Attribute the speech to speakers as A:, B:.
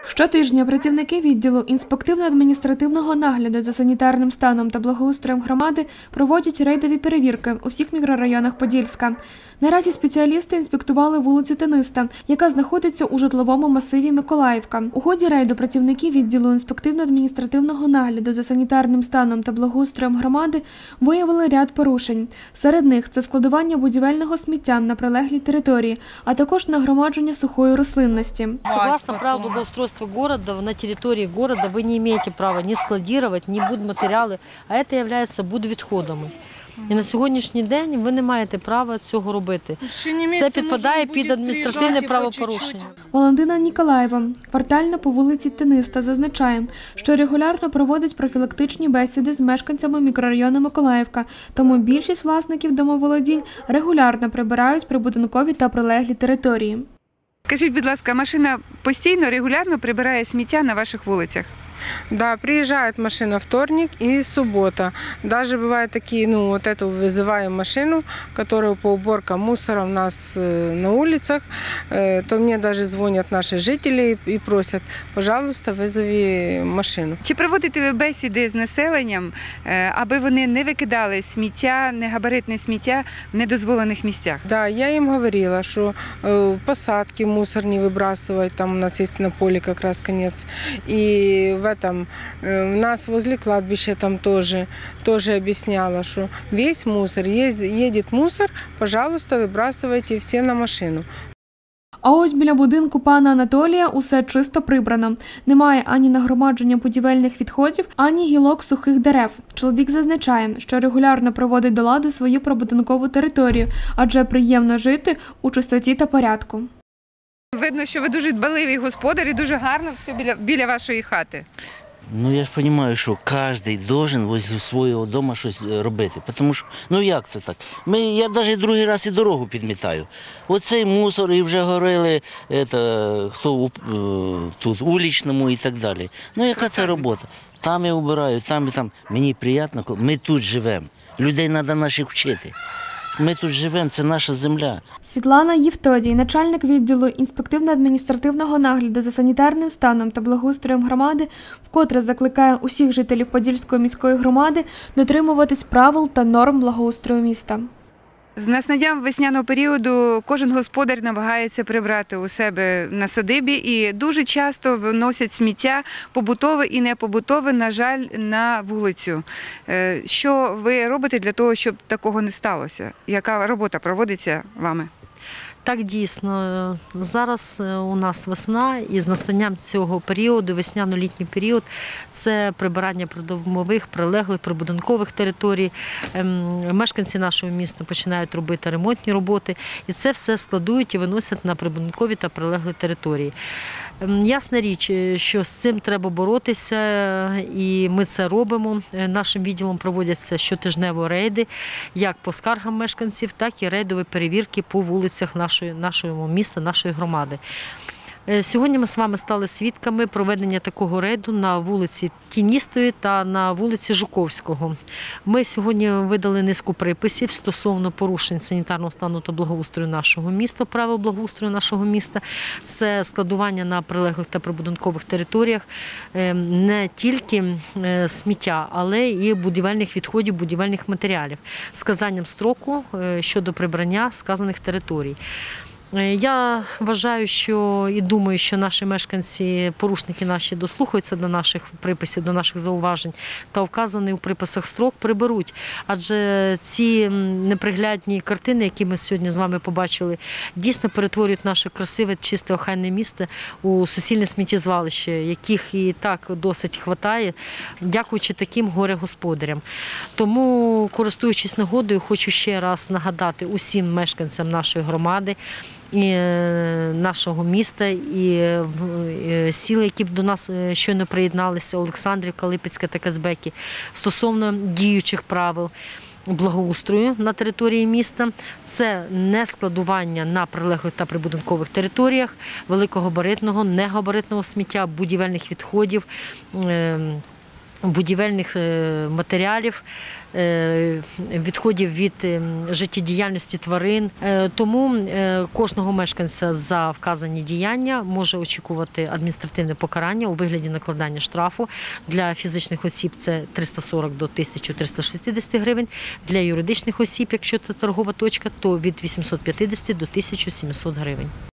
A: Щотижня працівники відділу інспективно-адміністративного нагляду за санітарним станом та благоустроєм громади проводять рейдові перевірки у всіх мікрорайонах Подільська. Наразі спеціалісти інспектували вулицю Тениста, яка знаходиться у житловому масиві Миколаївка. У ході рейду працівники відділу інспективно-адміністративного нагляду за санітарним станом та благоустроєм громади виявили ряд порушень. Серед них – це складування будівельного сміття на прилеглій території, а також нагромадження сухої рослинності.
B: Согласно правилу благоустройства города, на территории города вы не имеете права ни складировать, ни будматеріали, а це є будвідходами. І на сьогоднішній день ви не маєте права цього робити. Це підпадає під адміністративне правопорушення.
A: Валентина Ніколаєва, квартальна по вулиці Тениста, зазначає, що регулярно проводить профілактичні бесіди з мешканцями мікрорайону Миколаївка, тому більшість власників домоволодінь регулярно прибирають прибудинкові та прилеглі території.
C: Скажіть, будь ласка, машина постійно, регулярно прибирає сміття на ваших вулицях?
D: Да, приезжает машина вторник и суббота. Даже бывают такие, вот эту вызываем машину, которая по уборкам мусора у нас на улицах, то мне даже звонят наши жители и просят, пожалуйста, вызови машину.
C: Чи проводите ви бесіди з населенням, аби вони не викидали сміття, негабаритне сміття в недозволених місцях?
D: Да, я им говорила, что посадки мусор не выбрасывать, там у нас есть на поле как раз конец. И в этом у нас возле кладбища там тоже объясняла, что весь мусор, едет мусор, пожалуйста, выбрасывайте все на машину.
A: А ось біля будинку пана Анатолія усе чисто прибрано. Немає ані нагромадження будівельних відходів, ані гілок сухих дерев. Чоловік зазначає, що регулярно проводить до ладу свою прибудинкову територію, адже приємно жити у чистоті та порядку.
C: Видно, що ви дуже дбаливий господар і дуже гарно все біля вашої хати.
E: Ну, я ж розумію, що кожен має возле свого дому щось робити. Тому що, як це так? Я навіть другий раз і дорогу підмітаю. Оцей мусор, і вже горили, хто тут, уличному і так далі. Яка це робота? Там я вбираю, там і там. Мені приємно, ми тут живемо. Людей треба наших вчити. Ми тут живемо, це наша земля.
A: Світлана Євтодій, начальник відділу інспективно-адміністративного нагляду за санітарним станом та благоустроєм громади, вкотре закликає усіх жителів Подільської міської громади дотримуватись правил та норм благоустрою міста.
C: З настанням весняного періоду кожен господар намагається прибрати у себе на садибі і дуже часто виносять сміття побутове і непобутове, на жаль, на вулицю. Що ви робите для того, щоб такого не сталося? Яка робота проводиться вами?
B: Так, дійсно. Зараз у нас весна, і з настанням цього періоду, весняно-літній період, це прибирання придомових, прилеглих, прибудинкових територій. Мешканці нашого міста починають робити ремонтні роботи, і це все складують і виносять на прибудинкові та прилеглі території. Ясна річ, що з цим треба боротися, і ми це робимо. Нашим відділом проводяться щотижнево рейди, як по скаргам мешканців, так і рейдові перевірки по вулицях нашого міста, нашої громади. Сьогодні ми з вами стали свідками проведення такого рейду на вулиці Тіністої та на вулиці Жуковського. Ми сьогодні видали низку приписів стосовно порушень санітарного стану та благоустрою нашого міста, правил благоустрою нашого міста. Це складування на прилеглих та прибудинкових територіях не тільки сміття, але і будівельних відходів, будівельних матеріалів з вказанням строку щодо прибрання вказаних територій. Я вважаю, і думаю, що наші мешканці, порушники наші, дослухаються до наших приписів, до наших зауважень та вказаний у приписах строк приберуть. Адже ці неприглядні картини, які ми сьогодні з вами побачили, дійсно перетворюють наше красиве, чисте, охайне місто у суцільне сміттєзвалище, яких і так досить хватає, дякуючи таким горе-господарям. Тому, користуючись нагодою, хочу ще раз нагадати усім мешканцям нашої громади, і нашого міста, і сіл, які до нас щойно приєдналися, Олександрівка, Липецька та Казбеки, стосовно діючих правил благоустрою на території міста. Це не складування на прилеглих та прибудинкових територіях великогабаритного, негабаритного сміття, будівельних відходів, будівельних матеріалів, відходів від життєдіяльності тварин. Тому кожного мешканця за вказані діяння може очікувати адміністративне покарання у вигляді накладання штрафу. Для фізичних осіб це 340 до 1360 гривень, для юридичних осіб, якщо це торгова точка, то від 850 до 1700 гривень.